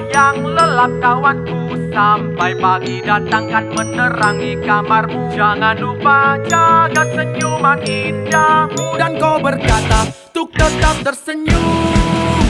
yang lelap kawanku, sampai pagi datang kan menerangi kamarmu. Jangan lupa jaga senyuman indahmu, dan kau berkata untuk tetap tersenyum.